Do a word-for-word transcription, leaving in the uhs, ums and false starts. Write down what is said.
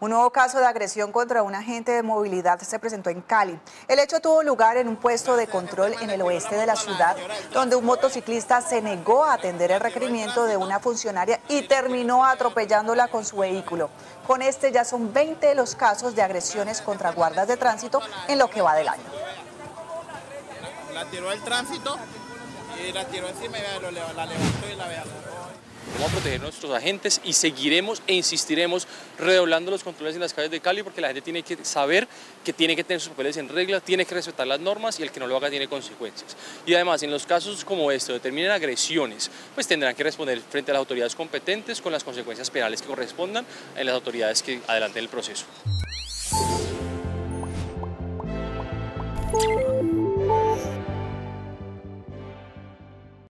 Un nuevo caso de agresión contra un agente de movilidad se presentó en Cali. El hecho tuvo lugar en un puesto de control en el oeste de la ciudad, donde un motociclista se negó a atender el requerimiento de una funcionaria y terminó atropellándola con su vehículo. Con este ya son veinte los casos de agresiones contra guardas de tránsito en lo que va del año. La tiró el tránsito y la tiró encima y la levantó y la vean. Vamos a proteger a nuestros agentes y seguiremos e insistiremos redoblando los controles en las calles de Cali, porque la gente tiene que saber que tiene que tener sus papeles en regla, tiene que respetar las normas y el que no lo haga tiene consecuencias. Y además, en los casos como este, donde terminen agresiones, pues tendrán que responder frente a las autoridades competentes con las consecuencias penales que correspondan en las autoridades que adelanten el proceso.